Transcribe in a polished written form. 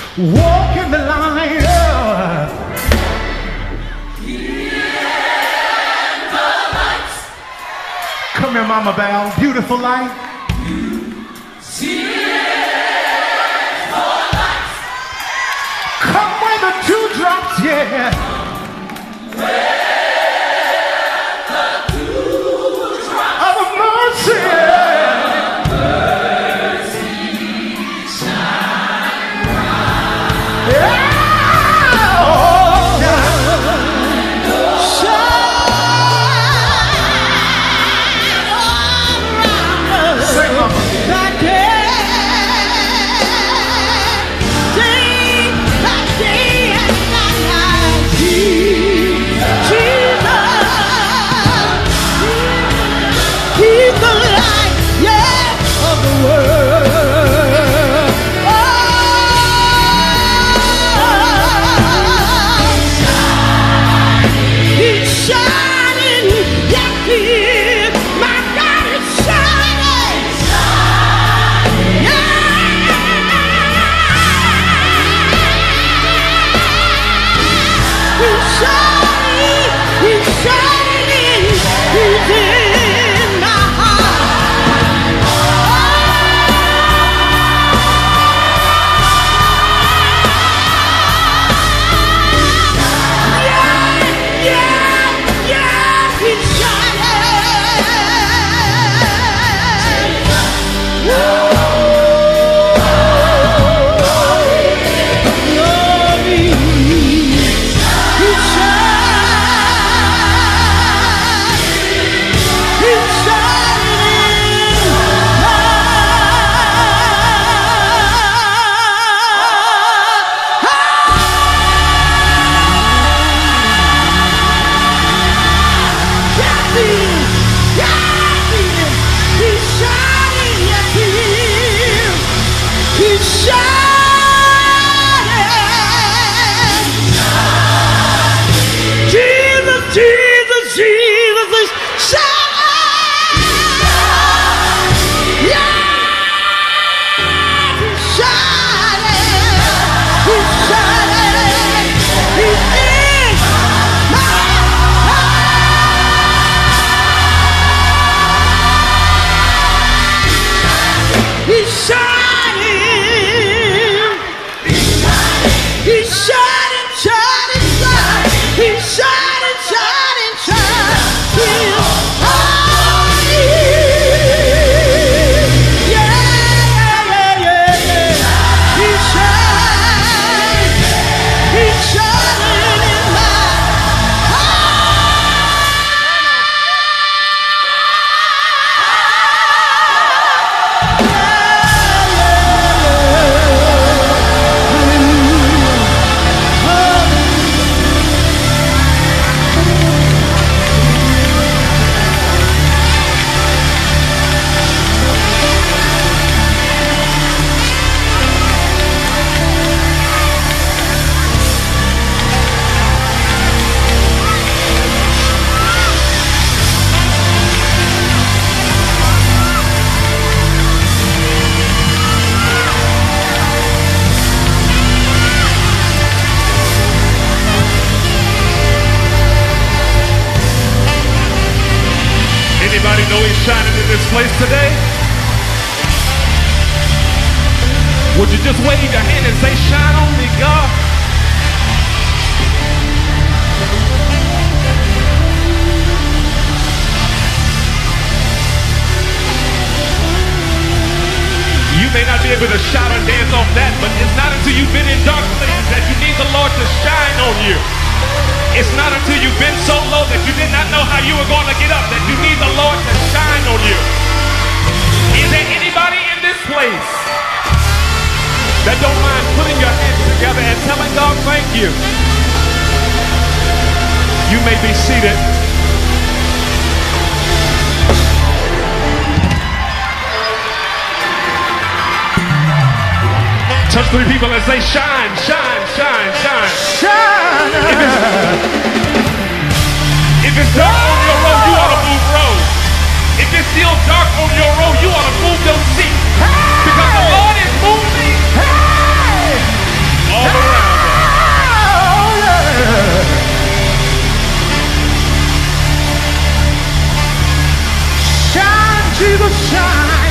walking the line. Come here, Mama Val, beautiful light. Come where the dewdrops, yeah. Where the dewdrops of mercy. Shine bright. Yeah. Shining in this place today? Would you just wave your hand and say, shine on me, God? You may not be able to shout and dance off that, but it's not until you've been in dark places that you need the Lord to shine on you. It's not until you've been so low that you did not know how you were going to get up that you need the Lord to shine on you. Is there anybody in this place that don't mind putting your hands together and telling God thank you? You may be seated. Touch three people and say, shine, shine, shine, shine. Shine. If it's dark on your road, you ought to move road. If it's still dark on your road, you ought to move your seat. Because the Lord is moving. Jesus shine.